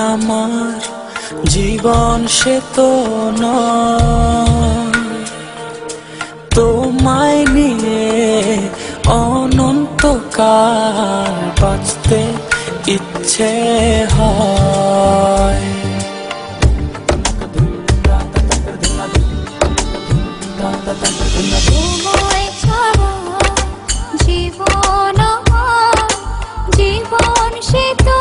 আমার জীবন সে তো নয়, তোমায় নিয়ে অনন্তকাল বাঁচতে ইচ্ছে হয়। তোমায় ছাড়া জীবন আমার, জীবন সে তো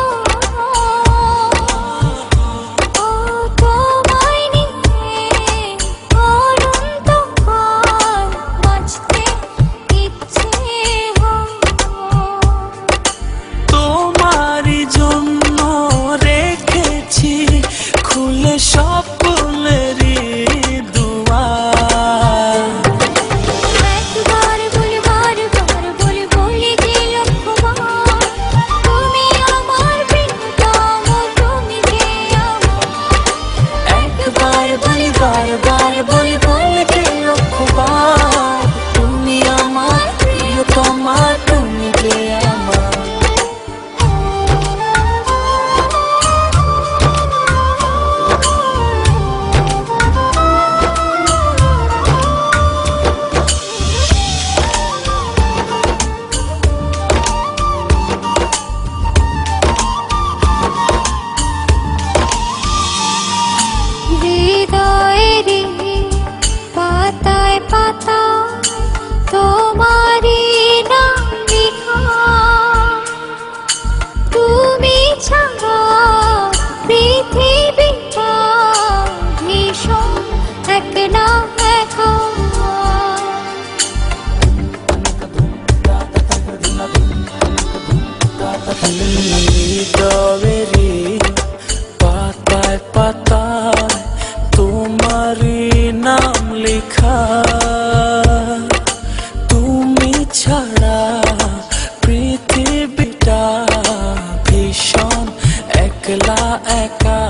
তোমারি নাম লেখা, তুমি ছাড়া পৃথিবীটা ভীষণ একলা একা। হৃদয়েরই পাতায় পাতায় তোমারি নাম লেখা, তুমি ছাড়া পৃথিবীটা ভীষণ একলা একা।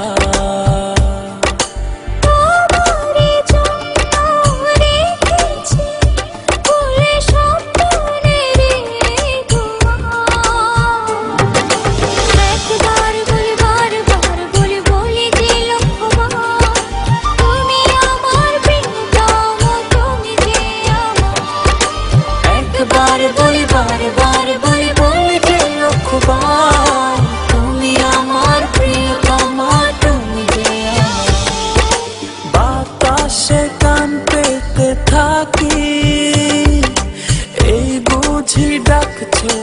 বাতাসে গান পেতে থাকি, এই বুঝি ডাকছে